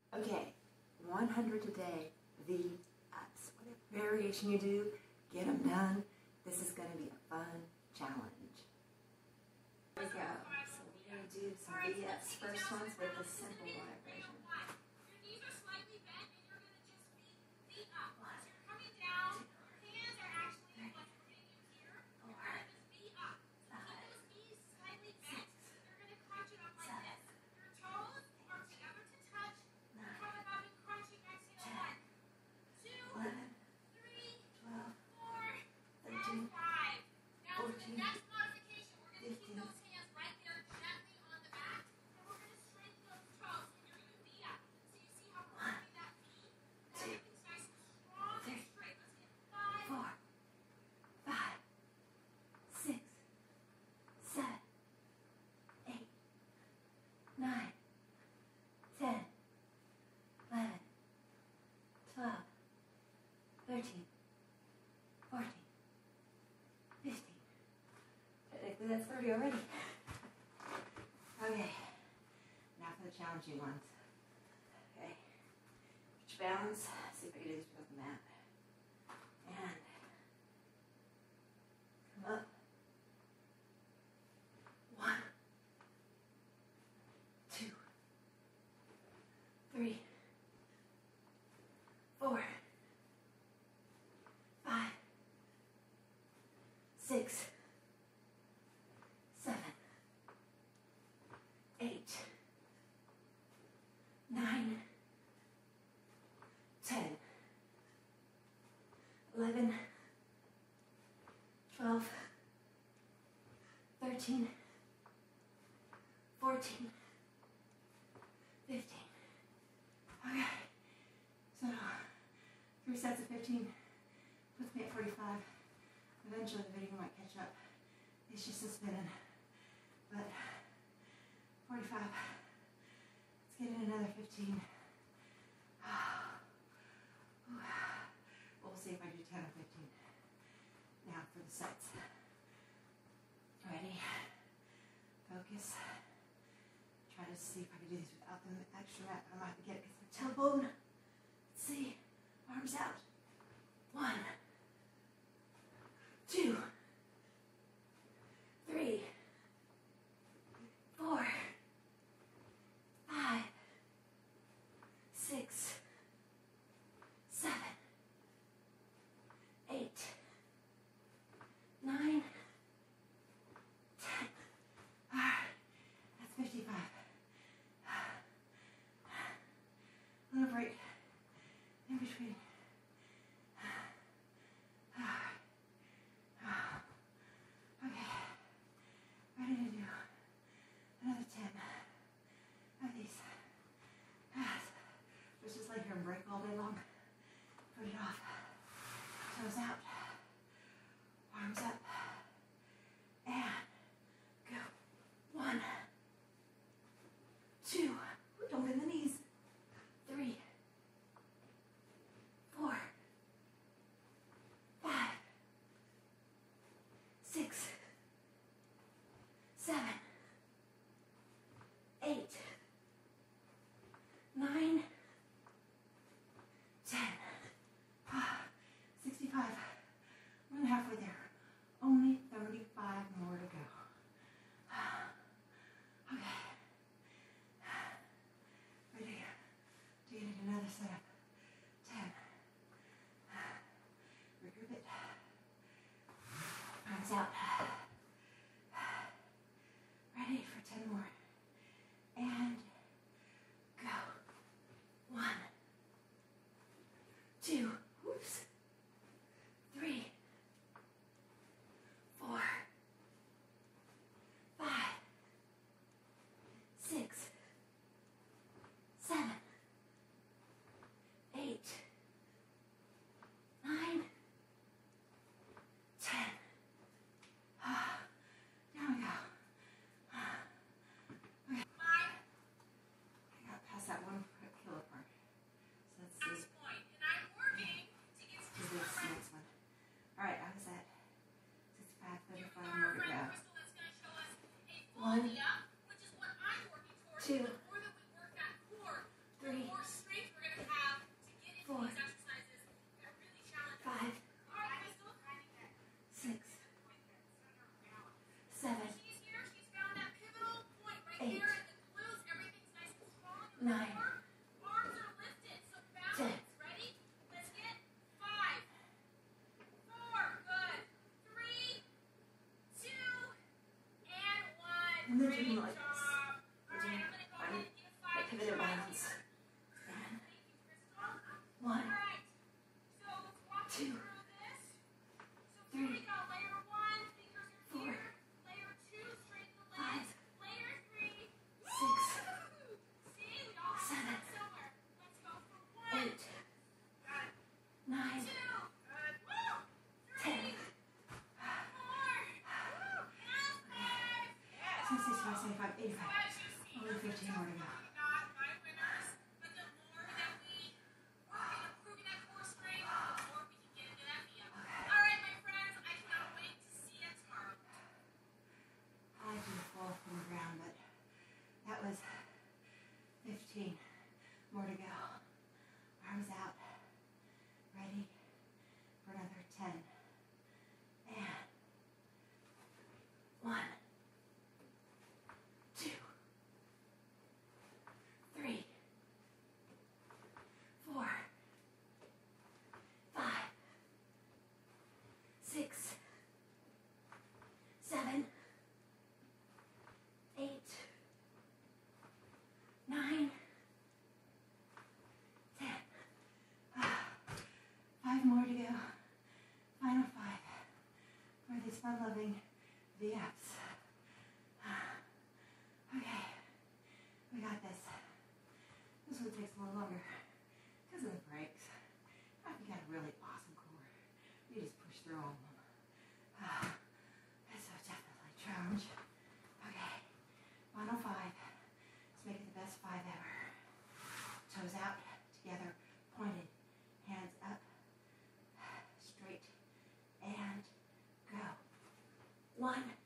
Okay, 100 today, V-ups. Whatever variation you do, get them done. This is going to be a fun challenge. Here we go. So we're going to do some V-ups. First one's with the simple live version. Technically that's 30 already. Okay, now for the challenging ones. Okay, put your balance, see if I can do this without the mat. And come up. 1, 2, 3, 4, 5, 6, 7, 8, 9, 10, 11, 12, 13, 14, 15. Okay, so 3 sets of 15 puts me at 45. Eventually the video might catch up. It's just a spinning. But 45. Let's get in another 15. We'll see if I do 10 or 15. Now for the sets. Ready? Focus. Try to see if I can do this without the extra mat, but I might get it because of my tailbone. Let's see. Arms out. 1, 2, 3, 4, 5, 6, 7, 8, 9, 10. All right, that's 55. A little break in between. Okay, ready to do another 10 of these. Just lay here and break all day long. Put it off. Toes out. Arms up. And go. 1, 2. Don't bend the knees. 3, 4, 5, 6, 7, 8, 9, 10. 65. We're halfway there. Only 35 more to go. Okay. Ready to get into another set of 10. Regroup it. Arms out. Ready for 10 more. And go. 1, 2, whoops. 3, 4, 5, 6, 7, Arms are lifted, so balance. Ready? Let's get 5, 4, good. 3, 2, and 1. And then Great doing like job. this. All right, I'm going to go ahead and give 5 Pivoted tries balance. here. And Thank you, Crystal. 1, All right, so let's walk 2, through this. So here we 3, go. Layer 1, fingers are 4, here. Layer 2, straighten the 5, legs. Layer 3. 6, Woo! See, we all have to 7, start somewhere. Let's go for 1. 8, Got it. 9, 2. Good. Woo! 3. 10. 4. Woo! And 5. Yes. 65, 75, So 85. as you see, Only 15 more to go. not my winners, but the more that we work in improving that core strength, the more we can get into that VIA. All right, my friends, I cannot wait to see you tomorrow. I like to fall from the ground, but that was 15 more to go. Arms out. Ready for another 10. And 1, 2, 3, 4, 5, 6, 7, 8, 9, 10. 5 more to go. Final 5 for these fun-loving V-ups. Okay, we got this. This one takes a little longer because of the breaks. If you got a really awesome core, you just push through all of them. So definitely challenge. Okay, final 5. Let's make it the best 5 ever. Toes out, together, pointed, hands up, straight, and go. 1,